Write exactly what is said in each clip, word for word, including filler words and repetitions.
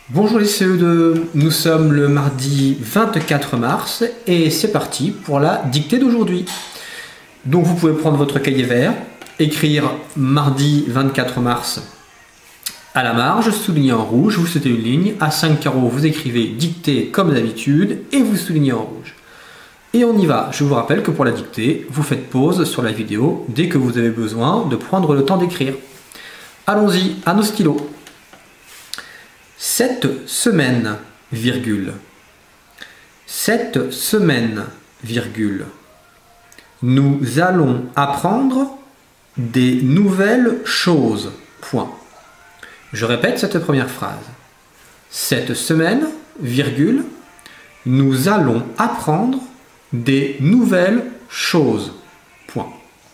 Bonjour les C E deux, nous sommes le mardi vingt-quatre mars et c'est parti pour la dictée d'aujourd'hui. Donc vous pouvez prendre votre cahier vert, écrire mardi vingt-quatre mars à la marge, souligner en rouge, vous sautez une ligne, à cinq carreaux vous écrivez dictée comme d'habitude et vous soulignez en rouge. Et on y va, je vous rappelle que pour la dictée, vous faites pause sur la vidéo dès que vous avez besoin de prendre le temps d'écrire. Allons-y, à nos stylos. Cette semaine, virgule. Cette semaine, virgule. Nous allons apprendre des nouvelles choses. Point. Je répète cette première phrase. Cette semaine, virgule. Nous allons apprendre des nouvelles choses. Point.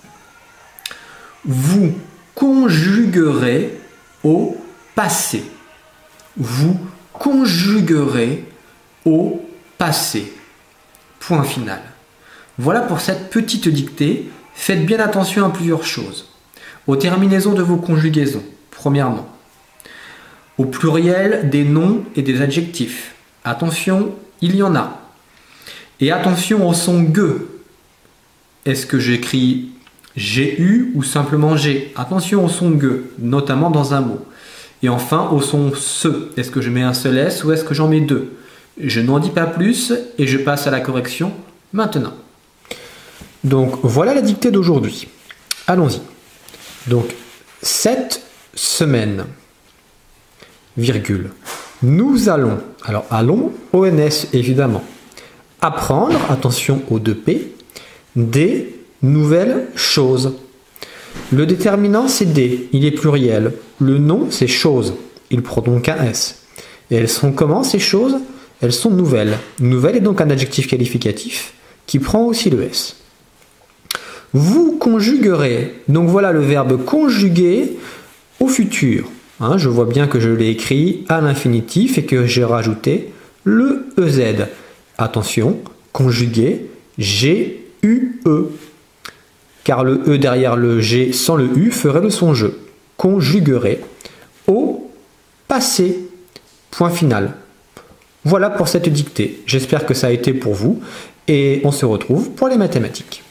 Vous conjuguerez au passé. Vous conjuguerez au passé. Point final. Voilà pour cette petite dictée. Faites bien attention à plusieurs choses. Aux terminaisons de vos conjugaisons, premièrement. Au pluriel des noms et des adjectifs. Attention, il y en a. Et attention au son ge. Est-ce que j'écris j'ai eu ou simplement j'ai? Attention au son ge, notamment dans un mot. Et enfin, au son se. Est-ce que je mets un seul S ou est-ce que j'en mets deux? Je n'en dis pas plus et je passe à la correction maintenant. Donc, voilà la dictée d'aujourd'hui. Allons-y. Donc, cette semaine, virgule, nous allons, alors allons, O N S évidemment, apprendre, attention aux deux P, des nouvelles choses. Le déterminant, c'est des, il est pluriel. Le nom, c'est chose, il prend donc un S. Et elles sont comment ces choses? Elles sont nouvelles. Nouvelle est donc un adjectif qualificatif qui prend aussi le S. Vous conjuguerez, donc voilà le verbe conjuguer au futur. Hein, je vois bien que je l'ai écrit à l'infinitif et que j'ai rajouté le E Z. Attention, conjuguer, G U E. Car le E derrière le G sans le U ferait le son je. Conjuguerait au passé. Point final. Voilà pour cette dictée. J'espère que ça a été pour vous et on se retrouve pour les mathématiques.